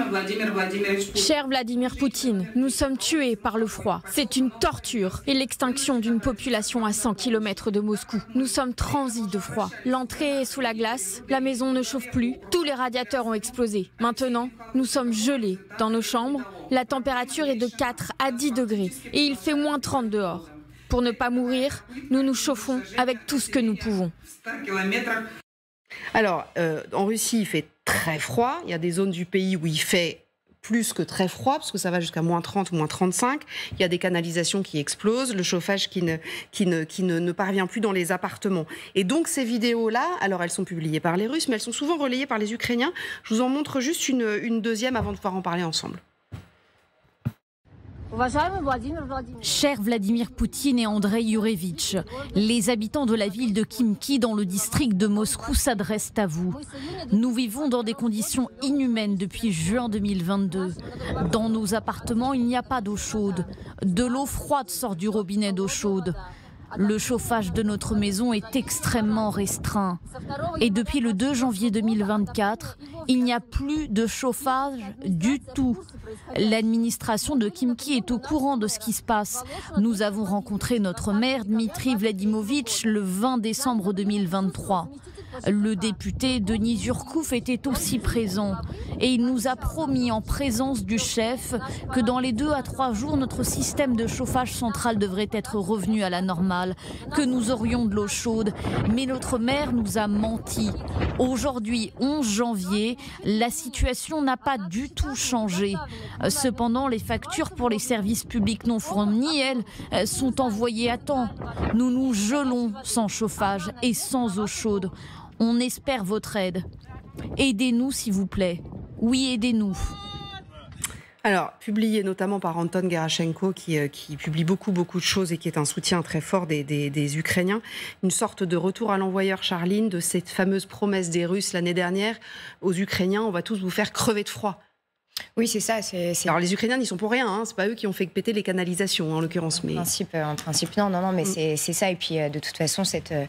Cher Vladimir Poutine, nous sommes tués par le froid. C'est une torture et l'extinction d'une population à 100 km de Moscou. Nous sommes transis de froid. L'entrée est sous la glace, la maison ne chauffe plus, tous les radiateurs ont explosé. Maintenant, nous sommes gelés dans nos chambres. La température est de 4 à 10 degrés et il fait moins 30 dehors. Pour ne pas mourir, nous nous chauffons avec tout ce que nous pouvons. Alors, en Russie, il fait très froid. Il y a des zones du pays où il fait plus que très froid, parce que ça va jusqu'à moins 30 ou moins 35. Il y a des canalisations qui explosent, le chauffage qui ne parvient plus dans les appartements. Et donc, ces vidéos-là, alors elles sont publiées par les Russes, mais elles sont souvent relayées par les Ukrainiens. Je vous en montre juste une deuxième avant de pouvoir en parler ensemble. Cher Vladimir Poutine et Andrei Yurevitch, les habitants de la ville de Khimki dans le district de Moscou s'adressent à vous. Nous vivons dans des conditions inhumaines depuis juin 2022. Dans nos appartements, il n'y a pas d'eau chaude. De l'eau froide sort du robinet d'eau chaude. Le chauffage de notre maison est extrêmement restreint. Et depuis le 2 janvier 2024, il n'y a plus de chauffage du tout. L'administration de Khimki est au courant de ce qui se passe. Nous avons rencontré notre maire Dmitry Vladimirovitch le 20 décembre 2023. Le député Denis Zurkouf était aussi présent et il nous a promis en présence du chef que dans les 2 à 3 jours, notre système de chauffage central devrait être revenu à la normale, que nous aurions de l'eau chaude. Mais notre maire nous a menti. Aujourd'hui, 11 janvier, la situation n'a pas du tout changé. Cependant, les factures pour les services publics non fournis, elles, sont envoyées à temps. Nous nous gelons sans chauffage et sans eau chaude. On espère votre aide. Aidez-nous, s'il vous plaît. Oui, aidez-nous. Alors, publié notamment par Anton Gerashenko, qui publie beaucoup de choses et qui est un soutien très fort des Ukrainiens. Une sorte de retour à l'envoyeur, Charline, de cette fameuse promesse des Russes l'année dernière aux Ukrainiens, on va tous vous faire crever de froid. Oui, c'est ça. Alors les Ukrainiens n'y sont pour rien, hein. C'est pas eux qui ont fait péter les canalisations en l'occurrence. Mais... En principe, non, mais c'est ça. Et puis de toute façon,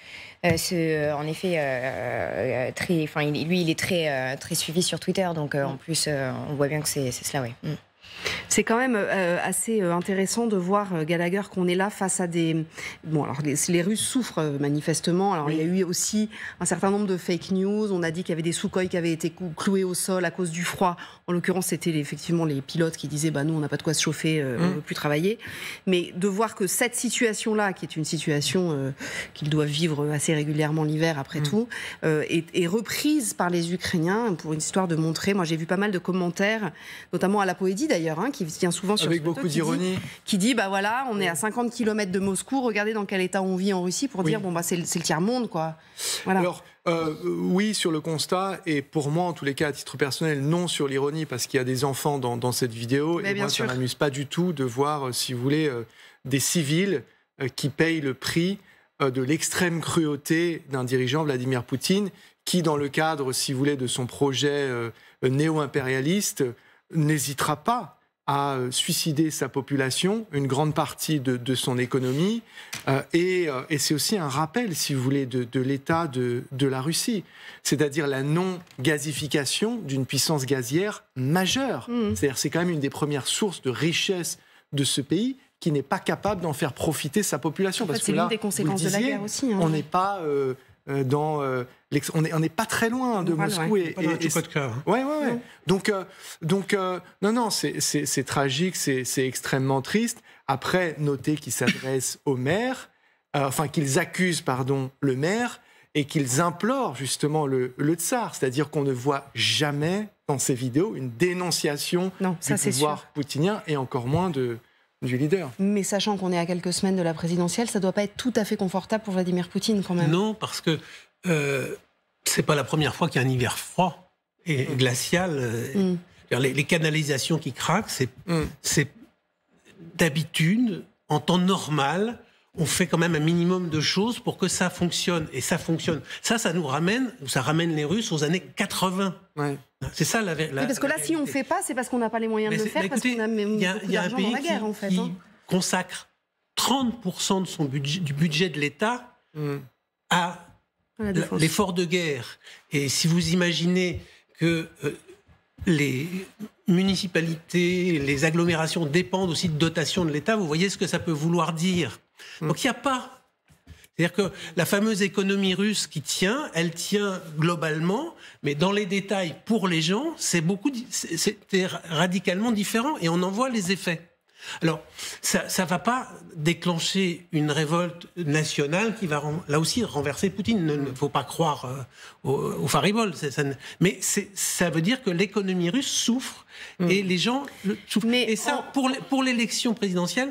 en effet, lui, il est très suivi sur Twitter, donc en plus, on voit bien que c'est cela, oui. C'est quand même assez intéressant de voir, Gallagher, qu'on est là face à des... Bon, alors les Russes souffrent manifestement. Alors, il y a eu aussi un certain nombre de fake news. On a dit qu'il y avait des Sukhoi qui avaient été cloués au sol à cause du froid. En l'occurrence, c'était effectivement les pilotes qui disaient nous, on n'a pas de quoi se chauffer, on ne veut plus travailler. Mais de voir que cette situation-là, qui est une situation qu'ils doivent vivre assez régulièrement l'hiver, après tout, est reprise par les Ukrainiens pour une histoire de montrer... Moi, j'ai vu pas mal de commentaires, notamment à la Poédie, d'ailleurs, qui vient souvent sur avec beaucoup d'ironie, qui dit voilà, on est à 50 km de Moscou, regardez dans quel état on vit en Russie, pour dire c'est le tiers-monde, quoi. Voilà. Alors oui, sur le constat, et pour moi en tous les cas à titre personnel, non sur l'ironie, parce qu'il y a des enfants dans cette vidéo. Mais et moi ça ne m'amuse pas du tout de voir, si vous voulez, des civils qui payent le prix de l'extrême cruauté d'un dirigeant, Vladimir Poutine, qui dans le cadre, si vous voulez, de son projet néo-impérialiste, n'hésitera pas à suicider sa population, une grande partie de son économie, et c'est aussi un rappel, si vous voulez, de l'état de la Russie, c'est-à-dire la non-gazification d'une puissance gazière majeure. C'est-à-dire c'est quand même une des premières sources de richesse de ce pays qui n'est pas capable d'en faire profiter sa population. En fait, c'est l'une des conséquences de la guerre aussi. On n'est pas... on n'est pas très loin de Moscou. Ouais. Donc, non, c'est tragique, c'est extrêmement triste. Après, notez qu'ils s'adressent au maire, qu'ils accusent, le maire, et qu'ils implorent justement le tsar. C'est-à-dire qu'on ne voit jamais dans ces vidéos une dénonciation du pouvoir poutinien, et encore moins du leader. Mais sachant qu'on est à quelques semaines de la présidentielle, ça ne doit pas être tout à fait confortable pour Vladimir Poutine quand même. Non, parce que c'est pas la première fois qu'il y a un hiver froid et glacial. Les canalisations qui craquent, c'est d'habitude, en temps normal, on fait quand même un minimum de choses pour que ça fonctionne. Et ça fonctionne. Ça ramène les Russes aux années 80. Ouais. C'est ça la parce que là, si on ne fait pas, c'est parce qu'on n'a pas les moyens de le faire, parce qu'on a même beaucoup d'argent dans la guerre, en fait. Qui consacre 30% du budget de l'État à l'effort de guerre. Et si vous imaginez que municipalités, les agglomérations dépendent aussi de dotations de l'État, vous voyez ce que ça peut vouloir dire. Donc il n'y a pas... C'est-à-dire que la fameuse économie russe qui tient, elle tient globalement, mais dans les détails, pour les gens, c'est radicalement différent et on en voit les effets. Alors, ça ne va pas déclencher une révolte nationale qui va, là aussi, renverser Poutine. Il ne faut pas croire au fariboles. Mais ça veut dire que l'économie russe souffre et les gens souffrent. Et ça, pour l'élection présidentielle,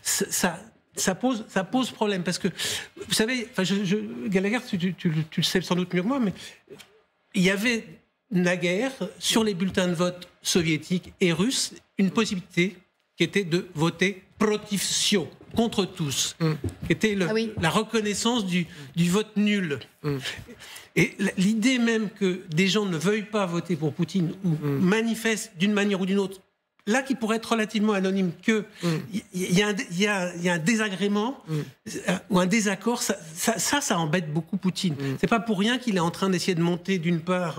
ça pose problème. Parce que, vous savez, Gallagher, tu le sais sans doute mieux que moi, mais il y avait naguère, sur les bulletins de vote soviétiques et russes, une possibilité qui était de voter protivsio, contre tous, qui était la reconnaissance du vote nul. Et l'idée même que des gens ne veuillent pas voter pour Poutine ou manifestent d'une manière ou d'une autre, là qui pourrait être relativement anonyme, qu'il y a un désagrément ou un désaccord, ça embête beaucoup Poutine. C'est pas pour rien qu'il est en train d'essayer de monter d'une part...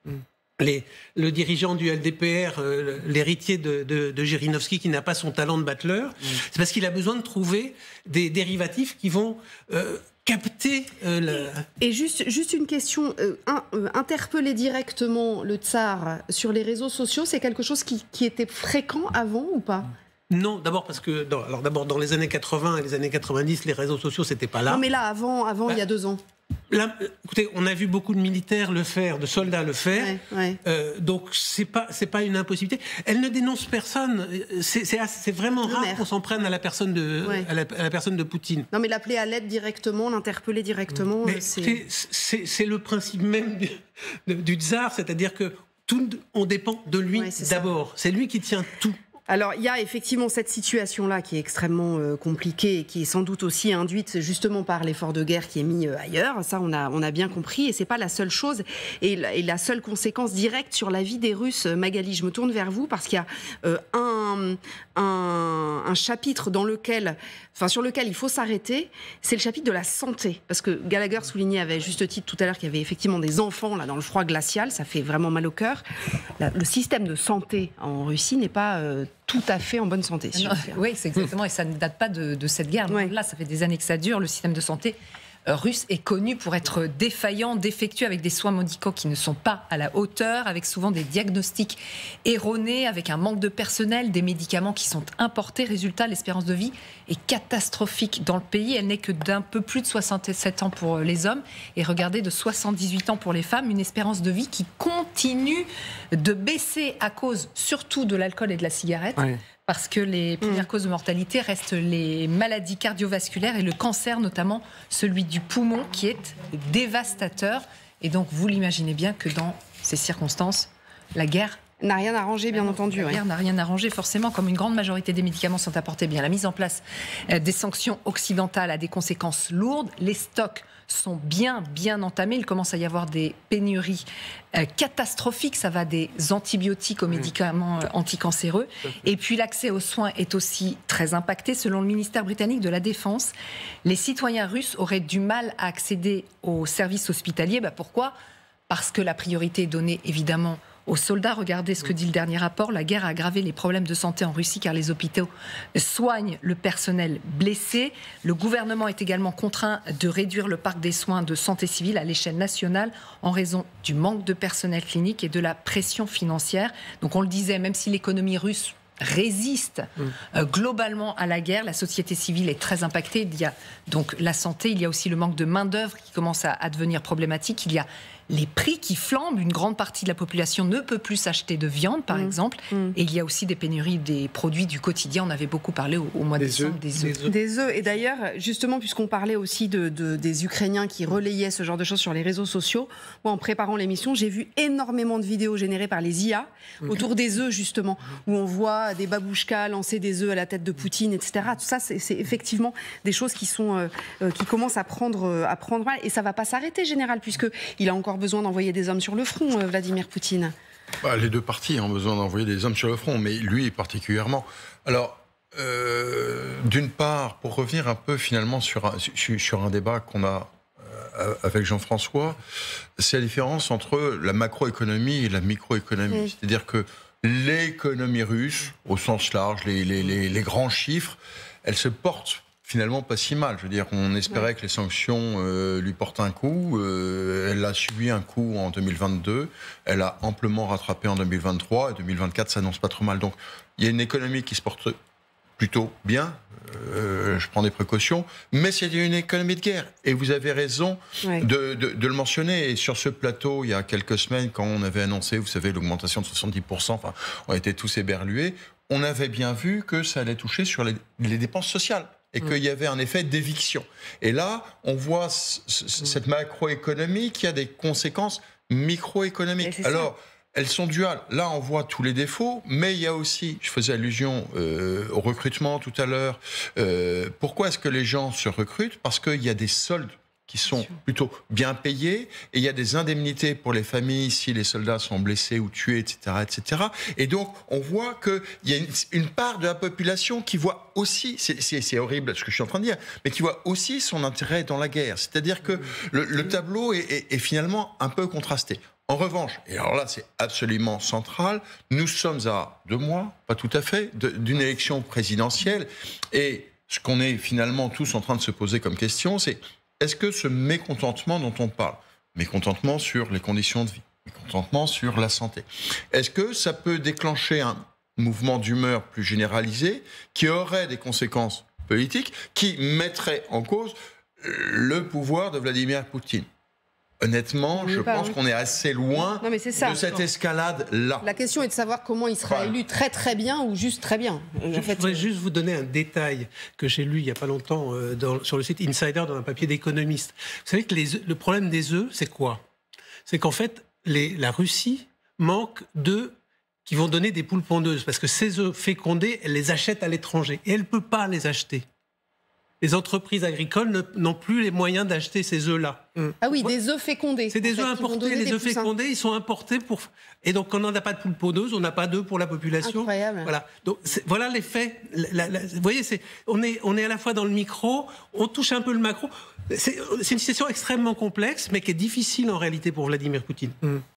le dirigeant du LDPR, l'héritier de Zhirinovsky, qui n'a pas son talent de battleur, c'est parce qu'il a besoin de trouver des dérivatifs qui vont capter... Et juste une question, interpeller directement le tsar sur les réseaux sociaux, c'est quelque chose qui était fréquent avant ou pas ? Non, d'abord parce que dans les années 80 et les années 90, les réseaux sociaux, c'était pas là. Non, mais là, avant il y a 2 ans. Là, écoutez, on a vu beaucoup de militaires le faire, de soldats le faire, donc c'est pas une impossibilité. Elle ne dénonce personne. C'est vraiment rare qu'on s'en prenne à la personne à la personne de Poutine. Non, mais l'appeler à l'aide directement, l'interpeller directement, c'est le principe même du tsar, c'est-à-dire que on dépend de lui d'abord. C'est lui qui tient tout. Alors, il y a effectivement cette situation-là qui est extrêmement compliquée et qui est sans doute aussi induite justement par l'effort de guerre qui est mis ailleurs. Ça, on a bien compris et c'est pas la seule chose et la seule conséquence directe sur la vie des Russes. Magali, je me tourne vers vous parce qu'il y a un chapitre sur lequel il faut s'arrêter, c'est le chapitre de la santé. Parce que Gallagher soulignait avec juste titre tout à l'heure qu'il y avait effectivement des enfants là dans le froid glacial, ça fait vraiment mal au cœur. Le système de santé en Russie n'est pas tout à fait en bonne santé. Oui, c'est exactement, et ça ne date pas de cette guerre. Là, ça fait des années que ça dure, le système de santé russe est connu pour être défaillant, défectueux, avec des soins médicaux qui ne sont pas à la hauteur, avec souvent des diagnostics erronés, avec un manque de personnel, des médicaments qui sont importés. Résultat, l'espérance de vie est catastrophique dans le pays. Elle n'est que d'un peu plus de 67 ans pour les hommes et regardez, de 78 ans pour les femmes. Une espérance de vie qui continue de baisser à cause surtout de l'alcool et de la cigarette. Parce que les premières causes de mortalité restent les maladies cardiovasculaires et le cancer, notamment celui du poumon, qui est dévastateur. Et donc, vous l'imaginez bien que dans ces circonstances, la guerre n'a rien arrangé, bien entendu. La guerre n'a rien arrangé, forcément. Comme une grande majorité des médicaments sont apportés, bien la mise en place des sanctions occidentales a des conséquences lourdes. Les stocks sont bien entamés. Il commence à y avoir des pénuries catastrophiques. Ça va des antibiotiques aux médicaments anticancéreux. Et puis l'accès aux soins est aussi très impacté. Selon le ministère britannique de la Défense, les citoyens russes auraient du mal à accéder aux services hospitaliers. Pourquoi ? Parce que la priorité est donnée, évidemment, aux soldats. Regardez ce que dit le dernier rapport. La guerre a aggravé les problèmes de santé en Russie car les hôpitaux soignent le personnel blessé. Le gouvernement est également contraint de réduire le parc des soins de santé civile à l'échelle nationale en raison du manque de personnel clinique et de la pression financière. Donc on le disait, même si l'économie russe résiste globalement à la guerre, la société civile est très impactée. Il y a donc la santé, il y a aussi le manque de main-d'œuvre qui commence à devenir problématique. Il y a les prix qui flambent. Une grande partie de la population ne peut plus s'acheter de viande, par exemple. Et il y a aussi des pénuries des produits du quotidien. On avait beaucoup parlé au mois de décembre des œufs. Des œufs. Et d'ailleurs, justement, puisqu'on parlait aussi des Ukrainiens qui relayaient ce genre de choses sur les réseaux sociaux, moi, en préparant l'émission, j'ai vu énormément de vidéos générées par les IA autour des œufs, justement, où on voit des babouchkas lancer des œufs à la tête de Poutine, etc. Tout ça, c'est effectivement des choses qui commencent à prendre mal. Et ça ne va pas s'arrêter, Général, puisqu'il a encore besoin d'envoyer des hommes sur le front, Vladimir Poutine. Les deux parties ont besoin d'envoyer des hommes sur le front, mais lui particulièrement. Alors, d'une part, pour revenir un peu finalement sur un débat qu'on a avec Jean-François, c'est la différence entre la macroéconomie et la microéconomie. C'est-à-dire que l'économie russe, au sens large, les grands chiffres, elle se porte finalement pas si mal. Je veux dire, on espérait que les sanctions lui portent un coup. Elle a subi un coup en 2022. Elle a amplement rattrapé en 2023. Et 2024 s'annonce pas trop mal. Donc, il y a une économie qui se porte plutôt bien. Je prends des précautions. Mais c'est une économie de guerre. Et vous avez raison de le mentionner. Et sur ce plateau, il y a quelques semaines, quand on avait annoncé, vous savez, l'augmentation de 70%, enfin, on était tous éberlués, on avait bien vu que ça allait toucher sur les dépenses sociales. Et qu'il y avait un effet d'éviction. Et là, on voit cette macroéconomie qui a des conséquences microéconomiques. Alors, elles sont duales. Là, on voit tous les défauts, mais il y a aussi, je faisais allusion au recrutement tout à l'heure. Pourquoi est-ce que les gens se recrutent ? Parce qu'il y a des soldes qui sont plutôt bien payés, et il y a des indemnités pour les familles si les soldats sont blessés ou tués, etc., etc. Et donc, on voit qu'il y a une part de la population qui voit aussi, c'est horrible ce que je suis en train de dire, mais qui voit aussi son intérêt dans la guerre. C'est-à-dire que le tableau est finalement un peu contrasté. En revanche, et alors là c'est absolument central, nous sommes à 2 mois, pas tout à fait, d'une élection présidentielle, et ce qu'on est finalement tous en train de se poser comme question, c'est: est-ce que ce mécontentement dont on parle, mécontentement sur les conditions de vie, mécontentement sur la santé, est-ce que ça peut déclencher un mouvement d'humeur plus généralisé qui aurait des conséquences politiques, qui mettrait en cause le pouvoir de Vladimir Poutine ? Honnêtement, je pense qu'on est assez loin de cette escalade-là. La question est de savoir comment il sera élu très très bien ou juste très bien. Je voudrais juste vous donner un détail que j'ai lu il n'y a pas longtemps sur le site Insider dans un papier d'économiste. Vous savez que le problème des œufs, c'est quoi ? C'est qu'en fait, la Russie manque d'œufs qui vont donner des poules pondeuses, parce que ces œufs fécondés, elle les achète à l'étranger et elle ne peut pas les acheter. Les entreprises agricoles n'ont plus les moyens d'acheter ces œufs-là. Ah oui, des œufs fécondés. C'est des œufs importés. Les œufs fécondés, ils sont importés pour... Et donc, quand on n'a pas de poules pondeuses, on n'a pas d'œufs pour la population. Incroyable. Voilà. Donc, voilà l'effet. Vous voyez, on est à la fois dans le micro, on touche un peu le macro. C'est une situation extrêmement complexe, mais qui est difficile en réalité pour Vladimir Poutine.